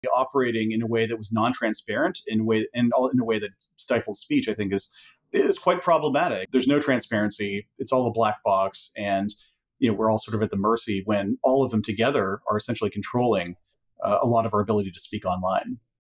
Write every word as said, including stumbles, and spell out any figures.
operating in a way that was non-transparent, in a way and all in a way that stifles speech, I think is is quite problematic. There's no transparency. It's all a black box, and you know we're all sort of at the mercy when all of them together are essentially controlling uh, a lot of our ability to speak online.